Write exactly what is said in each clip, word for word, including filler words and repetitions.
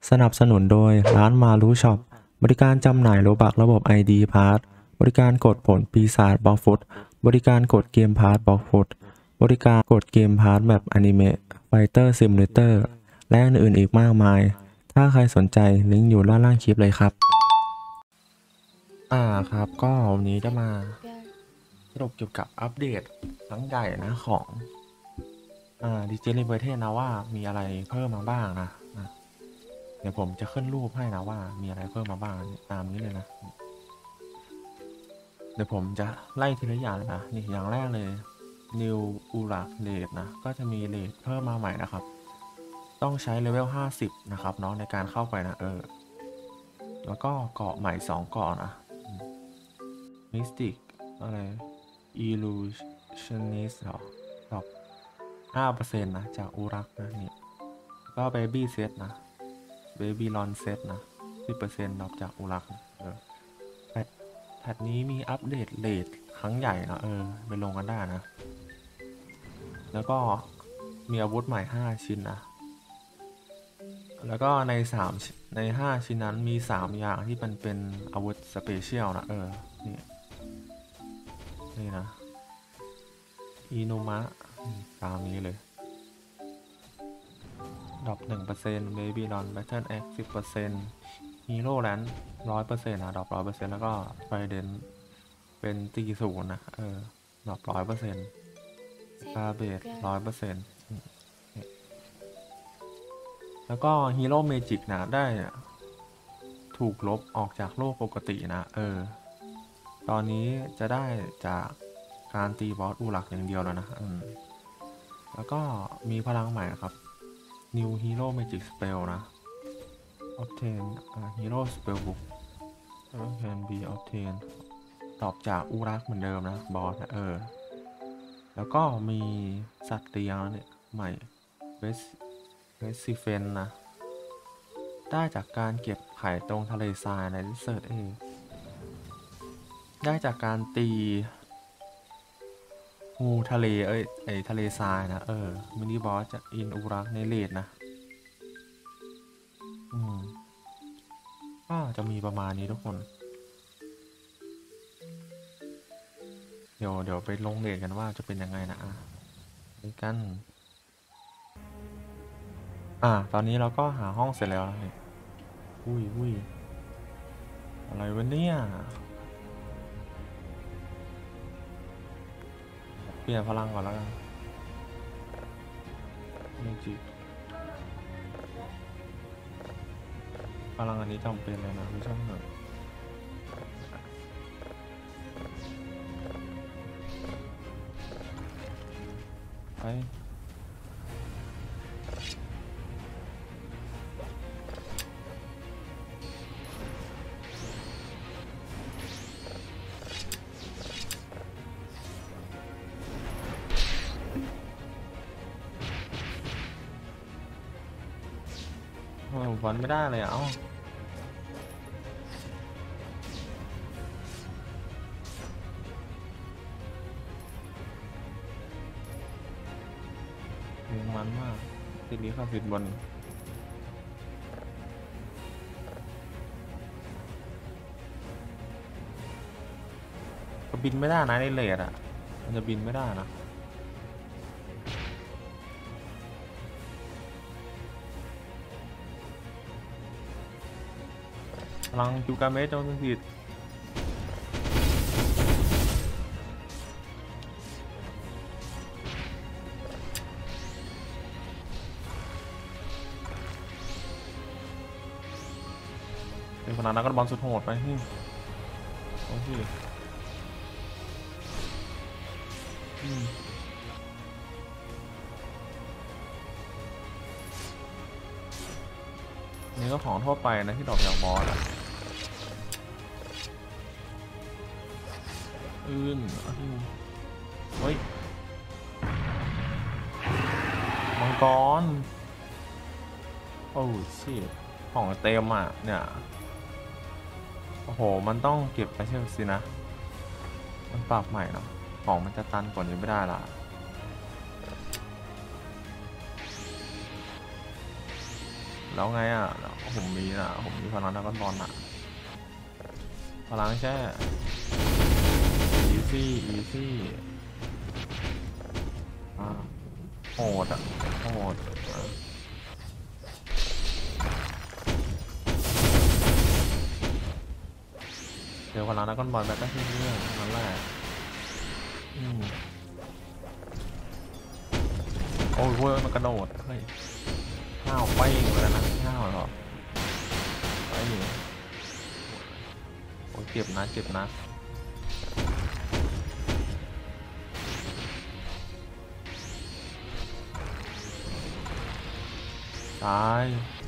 สนับสนุนโดยร้านมารูช็อปบริการจำหน่ายโลบักระบบ ไอ ดี พาสบริการกดผลปีศาจบล็อกฟุตบริการกดเกมพาสบล็อกฟุตบริการกดเกมพาสแบบอนิเมะไฟเตอร์ซิมูเลเตอร์และอื่นๆอีกมากมายถ้าใครสนใจลิงก์อยู่ด้านล่างคลิปเลยครับอ่าครับก็วันนี้จะมาสรุปเกี่ยวกับอัปเดตครั้งใหญ่นะของอ่าดีเจลิเบอร์เทนนะว่ามีอะไรเพิ่มมาบ้างนะนะเดี๋ยวผมจะขึ้นรูปให้นะว่ามีอะไรเพิ่มมาบ้างตามนี้เลยนะเดี๋ยวผมจะไล่ทีละอย่างเลยนะนี่อย่างแรกเลย New u r a Raid นะก็จะมีเรทเพิ่มมาใหม่นะครับต้องใช้เลเวลห้าสิบนะครับเนาะในการเข้าไปนะเออแล้วก็เกาะใหม่สองเกาะนะ Mystic อะไร Illusionist หรอดอกห้าเปอร์เซ็นต์นะจากอูรักนะนี่ก็ Baby Set นะ Baby Lon Set นะ สิบเปอร์เซ็นต์ ดอกจากอูรักนะเออแพทนี้มีอัปเดตเรทครั้งใหญ่นะเออไปลงกันได้นะแล้วก็มีอาวุธใหม่ห้าชิ้นนะแล้วก็ในสามในห้าชิ้นนั้นมีสามอย่างที่มันเป็นอาวุธสเปเชียลนะเออนี่นี่นะอินุมะตามนี้เลยดรอป หนึ่งเปอร์เซ็นต์ Baby Don Battle Axe สิบเปอร์เซ็นต์ Hero Land ร้อยเปอร์เซ็นต์ นะดรอป ร้อยเปอร์เซ็นต์ แล้วก็ Trident เป็นตีศูนย์นะเออดรอป ร้อยเปอร์เซ็นต์ คาเบต ร้อยเปอร์เซ็นต์ แล้วก็ฮีโร่เมจิกนะได้ถูกลบออกจากโลกปกตินะเออตอนนี้จะได้จากการตีบอสอูหลักอย่างเดียวแล้วนะอืมแล้วก็มีพลังใหม่ครับ New Hero Magic Spell นะ Obtain Hero Spell Book can be obtained ตอบจากอูรักเหมือนเดิมนะบอสนะเออแล้วก็มีสัตว์เลี้ยงเนี่ยใหม่ Westเรสซิเฟนนะได้จากการเก็บไข่ตรงทะเลทรายในดิเซอร์ตเองได้จากการตีงูทะเลเอ้ยไอทะเลทรายนะเออมินิบอสจากอินอูรักในเลดนะอืมก็จะมีประมาณนี้ทุกคนเดี๋ยวเดี๋ยวไปลงเลดกันว่าจะเป็นยังไงนะอ่ะไปกันอ่ะตอนนี้เราก็หาห้องเสร็จแล้วนะนี่อุ้ยอุ้ยอะไรวะเนี่ยเปลี่ยนพลังก่อนแล้วกันเมจิกพลังอันนี้จำเป็นเลยนะไม่ใช่เหรอไปวันไม่ได้เลยอ่ะเอ้าเพลงมันมากติดนี้เข้าติดบนก็บินไม่ได้นะในเลดอ่ะมันจะบินไม่ได้นะพลังจูกาเมสโจนสิทธิ์เป็นพลังนักบอลสุดโหดไปนี่โอ้ยนี่ก็ของทั่วไปนะที่ดอกยางบอสอ่ะอื่นเฮ้ยมังกรโอ้ชิของเต็มอ่ะเนี่ยโอ้โหมันต้องเก็บไปเชื่อสินะมันปรับใหม่เนาะของมันจะตันกว่านี้ไม่ได้ละแล้วไงอ่ะแล้วผมมีนะผมมีพลังดราก้อนบอลอ่ะพลังแค่อีซี่อีซี่อ่าโหดอ่ะโหดอ่ะเดี๋ยวพลังดราก้อนบอลแบบก็คือเรื่องนั่นแหละอืมโอ้ยเว้ยมันกระโดดเฮ้ยห้าวไปเลยนะห้าวเหรอไปโอ้ยเจ็บนะเจ็บนะตาย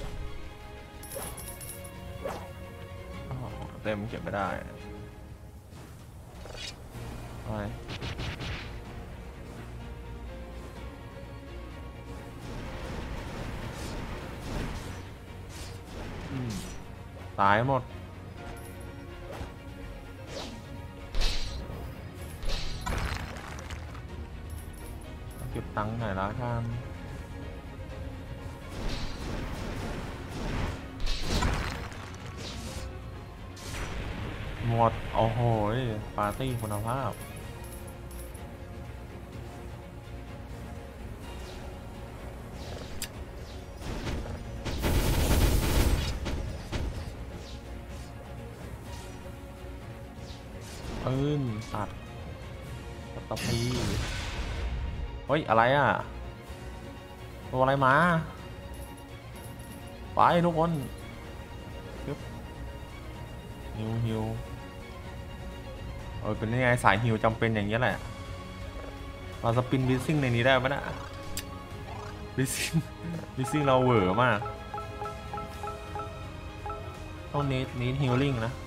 เต็มเก็บไม่ได้ไปตายหมดเก็บตังค์หน่อยละกันหมดโอ้โหปาร์ตี้คุณภาพปืนสัตว์ตะพีเฮ้ยอะไรอ่ะตัวอะไรมาไปทุกคนฮิวฮิวเออเป็นยังไงสายฮิวจำเป็นอย่างนี้แหละเราสปินวิซซิ่งในนี้ได้ไหมนะวิซซิ่งวิซซิ่งเราเหวอมากต้องเนทเนทฮิลลิ่งนะ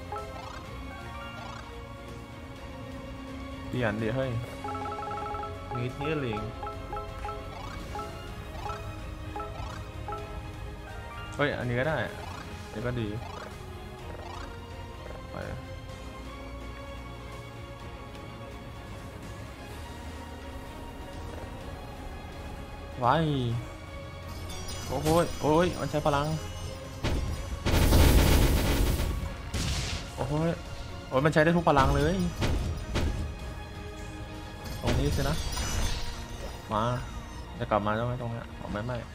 เปลี่ยนดิเฮ้ยเนทฮิลลิ่งเฮ้ยอันนี้ก็ได้อันนี้ก็ดีไปไว้โอ้ยโอ้ยมันใช้พลังโอ้ยโอ้ยมันใช้ได้ทุกพลังเลยตรงนี้สินะมาจะกลับมาใช่ไหมตรงนี้เอาไม่ไม่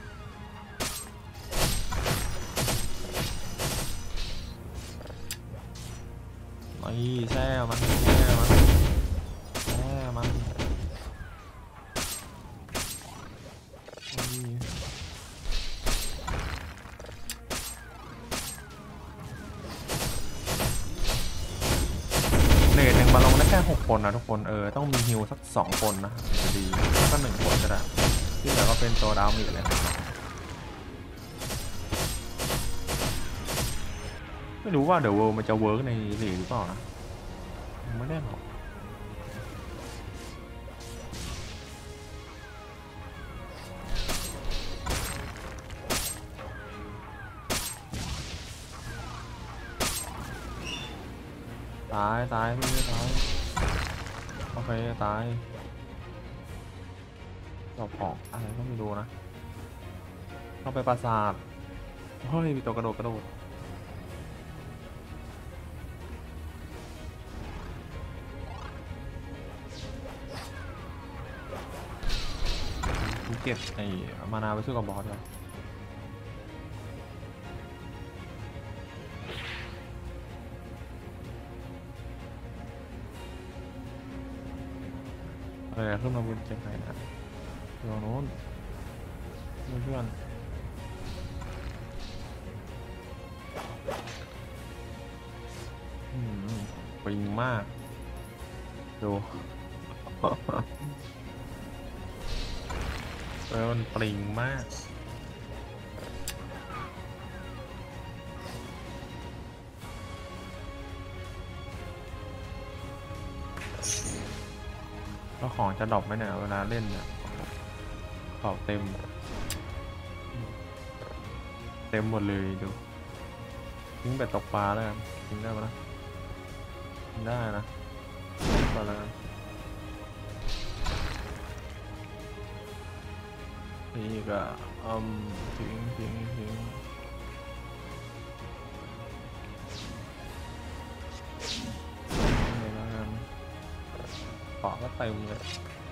ไม่แช่มันแช่มันแช่มันเลทหนึ่งมาลงได้แค่หกคนนะทุกคนเออต้องมีฮิวสักสองคนนะจะดีแล้วก็หนึ่งคนก็ได้ที่เหลือก็เป็นตัวดาวมีเลยไม่รู้ว่าเดี๋ยวเวิร์มันจะเวิร์กในเลทหรือเปล่านะไม่ได้หรอกตายตายพี่ตายโอเคตายจบของอะไรก็ไม่รู้นะเข้าไปปราสาทเฮ้ยมีตัวกระโดดกระโดดเก็บไอ้มานาไปสู้กับบอสเลยอะไรขึ้นมาบนเก็บไหนนะตรงโน้นเพื่อนอืมปิงมากดูเออมันปริงมากแล้วของจะดรอปไหมเนี่ยเวลาเล่นเนี่ยเป่าเต็มเต็มหมดเลยดูทิ้งไปตกปลาแล้วกันทิ้งได้ปะนะได้นะมาแล้วกันนี่ก็อืมทิ้งทิ้งทิ้งก็เต็มเลย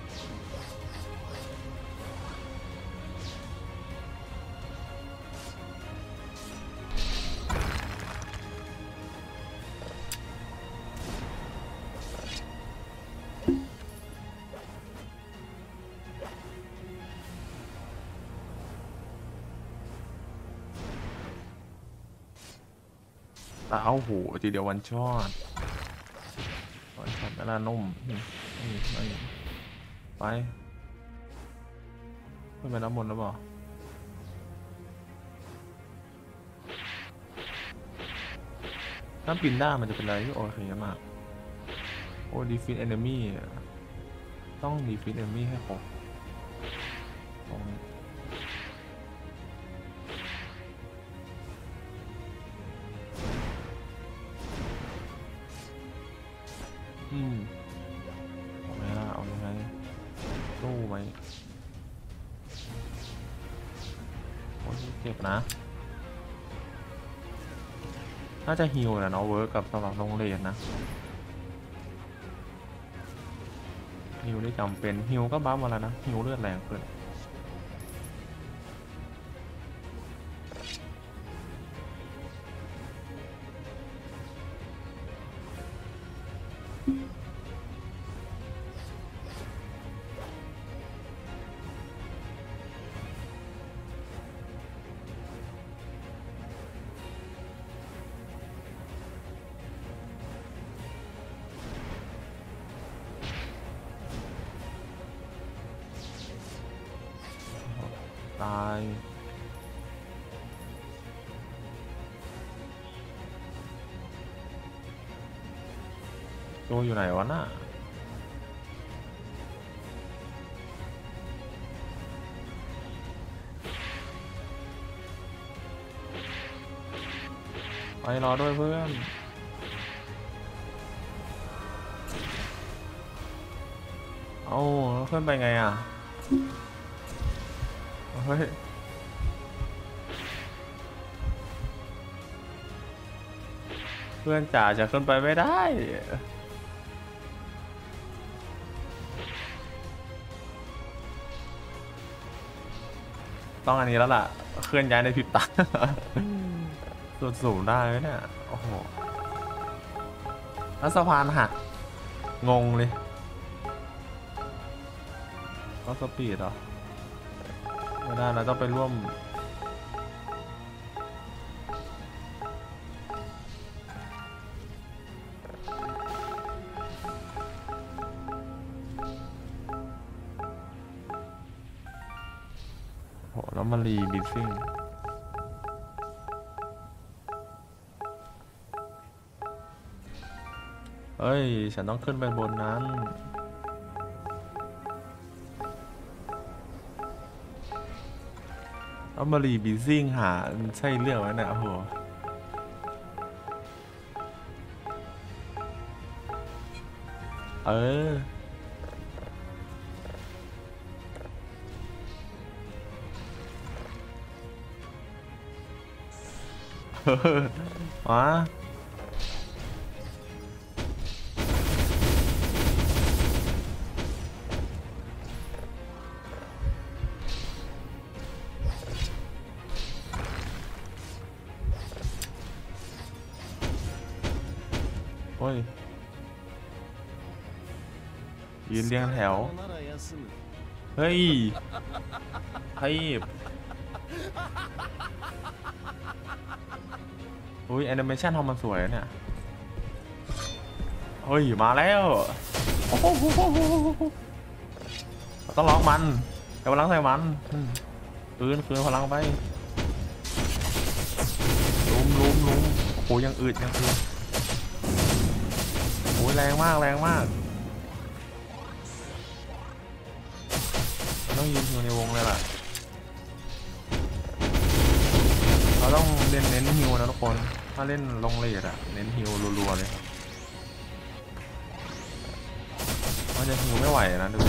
แต่เอาหูทีเดียววันช็อตวันช็อตเวลานุ่มนี่นี่นี่ไปขึ้นไปน้ำมนต์แล้วเปล่าถ้าปีนได้มันจะเป็นอะไรที่โอเคมากโอ้ดีฟินเอนมี่ต้องดีฟินเอนมี่ให้ครบตรงนี้อืมเอาไงล่ะเอายังไงสู้ไหมโอ้ยเจ็บนะน่าจะฮิวแหละเนาะเวิร์กกับสำหรับโรงเรียนนะฮิวได้จำเป็นฮิวก็บัฟมาแล้วนะฮิวเลือดแรงเกินตายตัวอยู่ไหนวะน่ะไปรอด้วยเพื่อนเอาเพื่อนไปไงอ่ะเฮ้ยเพื่อนจ๋าจะขึ้นไปไม่ได้ต้องอันนี้แล้วล่ะเคลื่อนย้ายในพริบตาส่วนสูงได้ไหมเนี่ยโอ้โหแล้วสะพานหักงงเลยก็สปีดเหรอไม่ได้นะต้องไปร่วมโหแล้วมารีบิดซิ่งเอ้ยฉันต้องขึ้นไปบนนั้นแล้วมารีบิดซิ่งหาใช่เรื่องไหมเนี่ยโอ้โหเออมาโอ้ยยืนเรียงแถวเฮ้ยเฮ้ยอุ้ยแอนิเมชันทำมันสวยเนี่ยเฮ้ยมาแล้วโอ้โหต้องร้องมันแต่พลังใส่มันคืนคืนพลังไปลุมลุมลุมโอ้โหยังอืดยังอืดโอ้ยแรงมากแรงมากต้องยืนอยู่ในวงเลยล่ะเราต้องเน้นเน้นฮิวนะทุกคนถ้าเล่นลงเลดอะเน้นฮิวรัวๆเลยมันจะฮิวไม่ไหวนะดู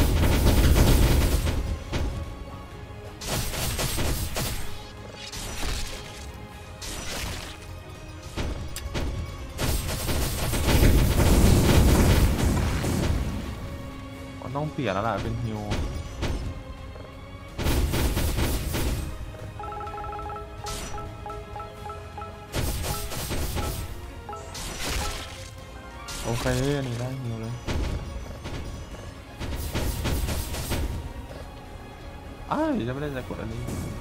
ต้องเปลี่ยนแล้วล่ะเป็นฮิวโอเคอันนี้ได้ฮิวเลยอ้าวจะไม่ได้จะกดอันนี้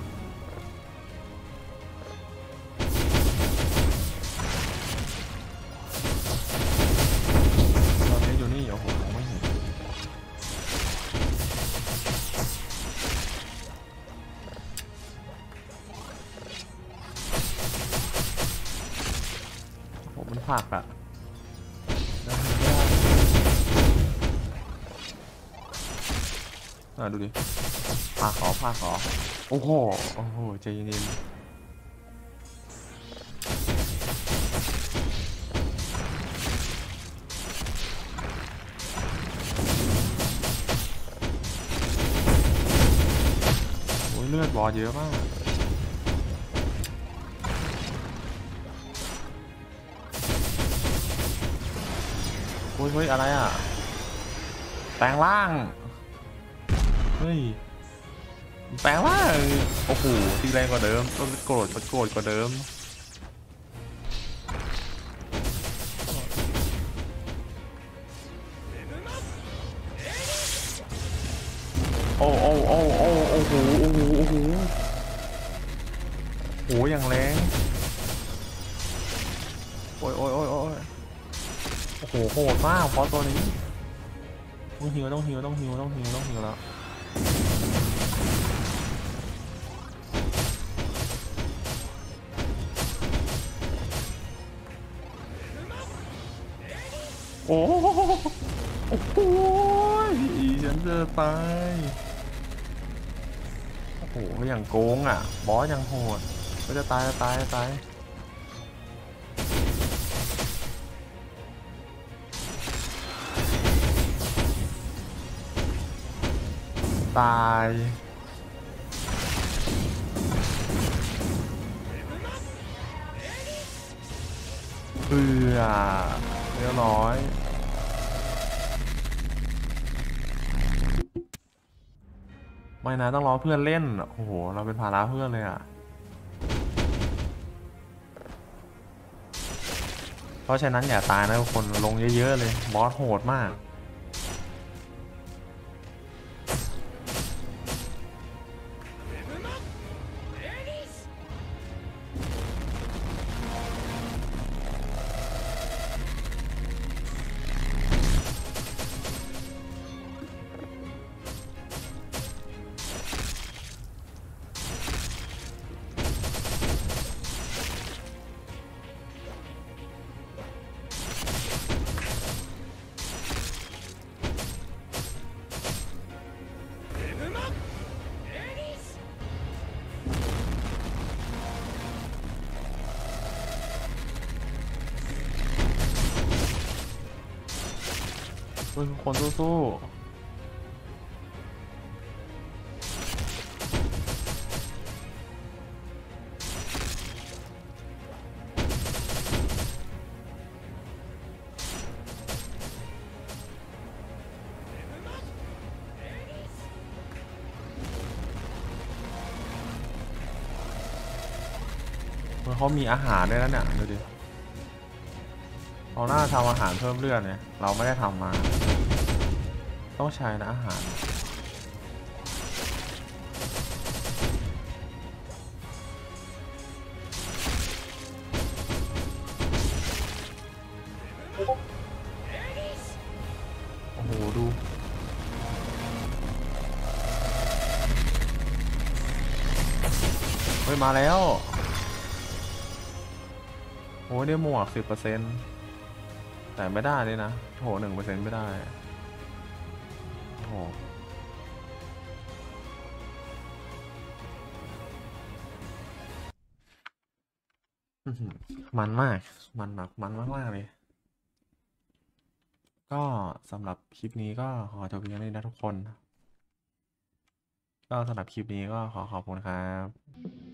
ตอนนี้อยู่นี่โอ้โหไม่เห็นผมมันผักอะได้ไม่ได้อ่ะดูดิผักขอผักขอโอ้โหโอ้โหใจเย็นๆโอ้ยเลือดบอสเยอะมากโอ้ยเฮ้ยอะไรอ่ะแปลงร่างเฮ้ยแปลงร่างโอ้โหตีแรงกว่าเดิมต้องโกรธโกรธกว่าเดิมโอ้โอ้โอ้โอ้โอ้โหโอ้โหโอ้โหโหอย่างแรงโอ้ยโอ้ยโอ้ยโอ้ยโอ้โหโหดมากเพราะตัวนี้ต้องฮิวต้องฮิวต้องฮิวต้องฮิวต้องฮิวแล้วโอ้โอ้โหฉันจะตายโอ้โหอย่างโกงอ่ะบอสอย่างโหดก็จะตายจะตายจะตายตายเบื่อเรียบร้อยไม่นะต้องรอเพื่อนเล่นโอ้โหเราเป็นภาระเพื่อนเลยอ่ะเพราะฉะนั้นอย่าตายนะทุกคนลงเยอะๆเลยบอสโหดมากทุกคนสู้ๆมันเขามีอาหารด้วยนะเนี่ยดูดิเราน่าทำอาหารเพิ่มเลือดเนี่ยเราไม่ได้ทำมาต้องใช้นะอาหารโอ้โหดูเฮ้ยมาแล้วโอ้ยได้หมวกสิบเปอร์เซ็นต์แต่ไม่ได้เลยนะโหหนึ่งเปอร์เซ็นต์ไม่ได้โอ้โหมันมากมันแบบมันมากๆเลยก็สำหรับคลิปนี้ก็ขอจบเพียงเท่านี้นะทุกคนก็สำหรับคลิปนี้ก็ขอขอบคุณครับ